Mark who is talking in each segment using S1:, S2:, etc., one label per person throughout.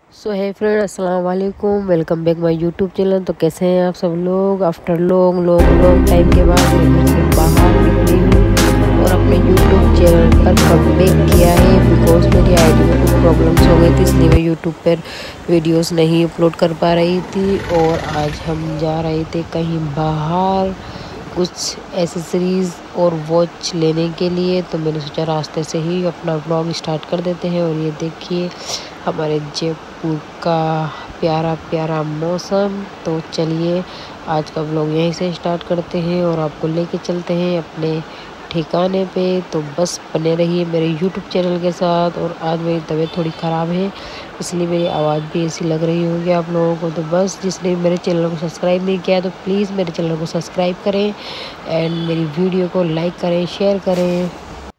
S1: सो है फ्रेंड, अस्सलाम वालेकुम। Welcome back my YouTube channel. तो कैसे हैं आप सब लोग? आफ्टर लॉन्ग टाइम के बाद मैं घर से बाहर निकली हूँ और अपने यूट्यूब चैनल पर कमबैक किया है। बिकॉज मेरी आईडी में कुछ प्रॉब्लम्स हो गई थी, इसलिए मैं यूट्यूब पर वीडियोस नहीं अपलोड कर पा रही थी। और आज हम जा रहे थे कहीं बाहर कुछ एसेसरीज़ और वॉच लेने के लिए। तो मैंने सोचा रास्ते से ही अपना व्लॉग स्टार्ट कर देते हैं। और ये देखिए हमारे जयपुर का प्यारा प्यारा मौसम। तो चलिए आज का व्लॉग यहीं से स्टार्ट करते हैं और आपको लेके चलते हैं अपने ठिकाने पे। तो बस बने रहिए मेरे यूट्यूब चैनल के साथ। और आज मेरी तबीयत थोड़ी ख़राब है, इसलिए मेरी आवाज़ भी ऐसी लग रही होगी आप लोगों को। तो बस जिसने मेरे चैनल को सब्सक्राइब नहीं किया तो प्लीज़ मेरे चैनल को सब्सक्राइब करें एंड मेरी वीडियो को लाइक करें, शेयर करें।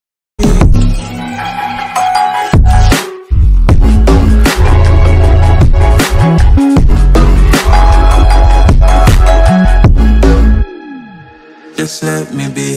S2: Just let me be.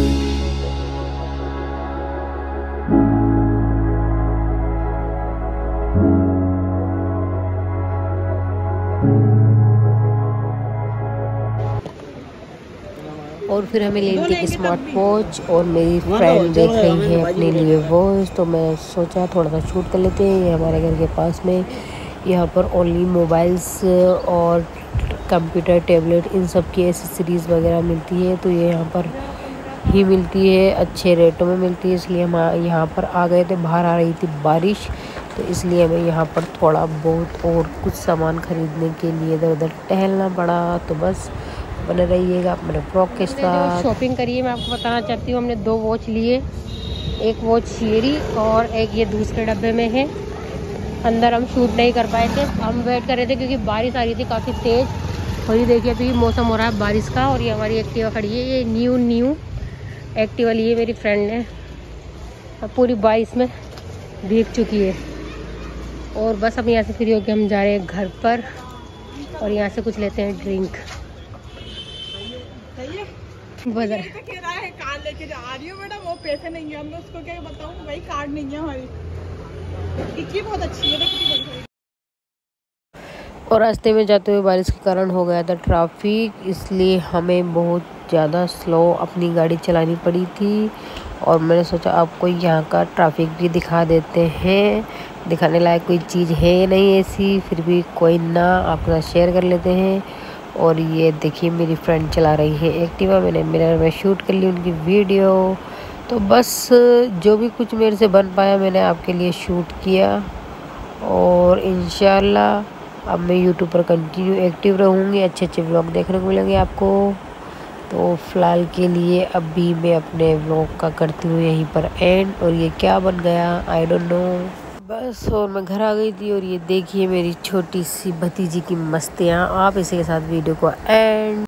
S1: और फिर हमें लेनी थी एक स्मार्ट वॉच और मेरी फ्रेंड देख रही है अपने लिए वॉच। तो मैं सोचा थोड़ा सा शूट कर लेते हैं। ये हमारे घर के पास में यहाँ पर ओनली मोबाइल्स और कंप्यूटर, टैबलेट, इन सब की एसेसरीज़ वगैरह मिलती है। तो ये यहाँ पर ही मिलती है, अच्छे रेटों में मिलती है, इसलिए हम यहाँ पर आ गए थे। बाहर आ रही थी बारिश, तो इसलिए हमें यहाँ पर थोड़ा बहुत और कुछ सामान ख़रीदने के लिए इधर उधर टहलना पड़ा। तो बस बने रहिएगा अपने ब्लॉग के साथ। शॉपिंग करिए, मैं आपको बताना चाहती हूँ। हमने 2 वॉच लिए, एक वॉच शेरी और एक ये दूसरे डब्बे में है। अंदर हम शूट नहीं कर पाए थे, हम वेट कर रहे थे क्योंकि बारिश आ रही थी काफ़ी तेज़। और ये देखिए अभी मौसम हो रहा है बारिश का। और ये हमारी एक्टिवा खड़ी है, ये न्यू एक्टिवा ली है मेरी फ्रेंड ने। अब पूरी बारिश में भीग चुकी है। और बस अब यहाँ से फ्री होकर हम जा रहे हैं घर पर और यहाँ से कुछ लेते हैं ड्रिंक।
S3: बाजार कार्ड लेके जा रही हूँ मैडम, वो पैसे नहीं है, मैं उसको क्या बताऊँ, वही कार्ड नहीं है हमारी। इतनी बहुत अच्छी है, देखिए।
S1: और रास्ते में जाते हुए बारिश के कारण हो गया था ट्रैफिक, इसलिए हमें बहुत ज़्यादा स्लो अपनी गाड़ी चलानी पड़ी थी। और मैंने सोचा आपको यहाँ का ट्रैफिक भी दिखा देते हैं। दिखाने लायक कोई चीज़ है नहीं ऐसी, फिर भी कोई ना आपके साथ शेयर कर लेते हैं। और ये देखिए मेरी फ्रेंड चला रही है एक्टिवा, मैंने मिरर में शूट कर ली उनकी वीडियो। तो बस जो भी कुछ मेरे से बन पाया मैंने आपके लिए शूट किया। और इंशाल्लाह अब मैं यूट्यूब पर कंटिन्यू एक्टिव रहूँगी, अच्छे अच्छे व्लॉग देखने को मिलेंगे आपको। तो फ़िलहाल के लिए अभी मैं अपने व्लॉग का करती हूँ यहीं पर एंड। और ये क्या बन गया आई डोंट नो। बस और मैं घर आ गई थी। और ये देखिए मेरी छोटी सी भतीजी की मस्तियाँ। आप इसी के साथ वीडियो को एंड।